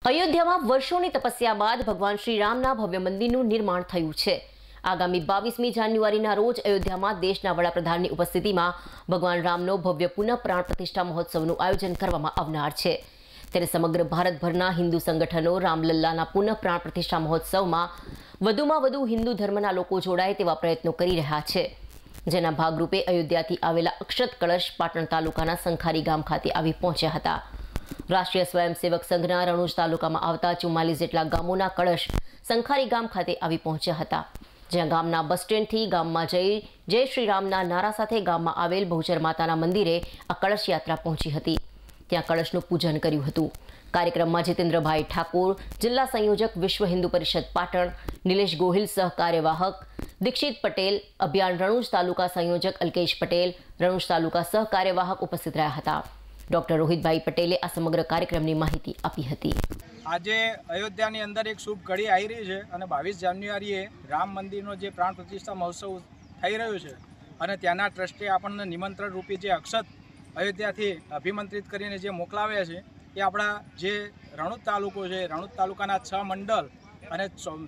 અયોધ્યામાં વર્ષોની તપસ્યા બાદ ભગવાન શ્રી રામના ભવ્ય મંદિરનું નિર્માણ થયું છે। આગામી 22મી જાન્યુઆરીના રોજ અયોધ્યામાં દેશના વડાપ્રધાનની ઉપસ્થિતિમાં ભગવાન રામનો ભવ્ય પુનઃ પ્રાણ પ્રતિષ્ઠા મહોત્સવનું આયોજન કરવામાં આવનાર છે। ત્યારે સમગ્ર ભારતભરના હિન્દુ સંગઠનો રામલલ્લાના પુનઃ પ્રાણ પ્રતિષ્ઠા મહોત્સવમાં વધુમાં વધુ હિન્દુ ધર્મના લોકો જોડાય તેવા પ્રયત્નો કરી રહ્યા છે, જેના ભાગરૂપે અયોધ્યાથી આવેલા અક્ષત કળશ પાટણ તાલુકાના સંખારી ગામ ખાતે આવી પહોંચ્યા હતા। રાષ્ટ્રીય સ્વયંસેવક સંઘના રણુજ તાલુકામાં આવતા 44 જેટલા ગામોના કળશ સંખારી ગામ ખાતે આવી પહોંચ્યા હતા, જ્યાં ગામના બસ સ્ટેન્ડથી ગામમાં જય શ્રી રામના નારા સાથે ગામમાં આવેલ બહુચર માતાના મંદિરે આ કળશ યાત્રા પહોંચી હતી। ત્યાં કળશનું પૂજન કર્યું હતું। કાર્યક્રમમાં જીતેન્દ્રભાઈ ઠાકોર, જિલ્લા સંયોજક વિશ્વ હિન્દુ પરિષદ પાટણ, નિલેશ ગોહિલ સહ કાર્યવાહક, દીક્ષિત પટેલ, અભિયાન રણુજ તાલુકા સંયોજક અલ્કેશ પટેલ, રણુજ તાલુકા સહ કાર્યવાહક ઉપસ્થિત રહ્યા હતા। ડોક્ટર રોહિતભાઈ પટેલે આ સમગ્ર કાર્યક્રમની માહિતી આપી હતી। આજે અયોધ્યાની અંદર એક શુભ ઘડી આવી રહી છે અને 22 જાન્યુઆરીએ રામ મંદિરનો જે પ્રાણ પ્રતિષ્ઠા મહોત્સવ થઈ રહ્યો છે અને ત્યાંના ટ્રસ્ટે આપણને નિમંત્રણ રૂપી જે અક્ષત અયોધ્યાથી અભિમંત્રિત કરીને જે મોકલાવ્યા છે એ આપણા જે રણુજ તાલુકો છે, રણુજ તાલુકાના 6 મંડળ અને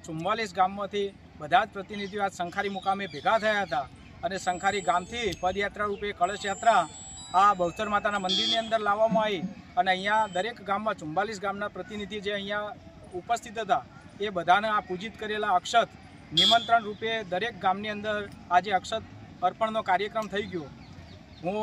44 ગામમાંથી બધા જ પ્રતિનિધિઓ આ સંખારી મુકામે ભેગા થયા હતા અને સંખારી ગામથી પદયાત્રા રૂપે કળશ યાત્રા આ બહુચર માતાના મંદિરની અંદર લાવવામાં આવી અને અહીંયા દરેક ગામમાં 44 ગામના પ્રતિનિધિ જે અહીંયા ઉપસ્થિત હતા એ બધાને આ પૂજિત કરેલા અક્ષત નિમંત્રણ રૂપે દરેક ગામની અંદર આજે અક્ષત અર્પણનો કાર્યક્રમ થઈ ગયો। હું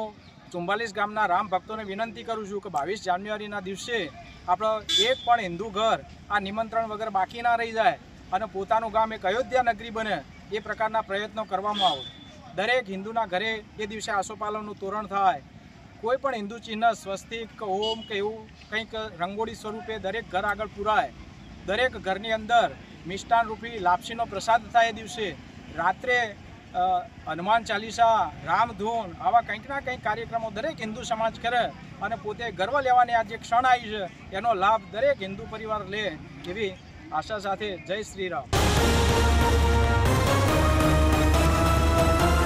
44 ગામના રામ ભક્તોને વિનંતી કરું છું કે 22 જાન્યુઆરીના દિવસે આપણો એક પણ હિન્દુ ઘર આ નિમંત્રણ વગર બાકી ના રહી જાય અને પોતાનું ગામ એક અયોધ્યા નગરી બને એ પ્રકારના પ્રયત્નો કરવામાં આવે। દરેક હિન્દુના ઘરે એ દિવસે આસોપાલવનું તોરણ થાય, કોઈ પણ હિન્દુ ચિહ્ન સ્વસ્તિક ઓમ કે એવું કંઈક રંગોળી સ્વરૂપે દરેક ઘર આગળ પુરાય, દરેક ઘરની અંદર મિષ્ટાન રૂપી લાપસીનો પ્રસાદ થાય। એ દિવસે રાત્રે હનુમાન ચાલીસા, રામધૂન આવા કંઈકના કંઈક કાર્યક્રમો દરેક હિન્દુ સમાજ કરે અને પોતે ગર્વ લેવાની આ જે ક્ષણ આવી છે એનો લાભ દરેક હિન્દુ પરિવાર લે એવી આશા સાથે જય શ્રી રામ।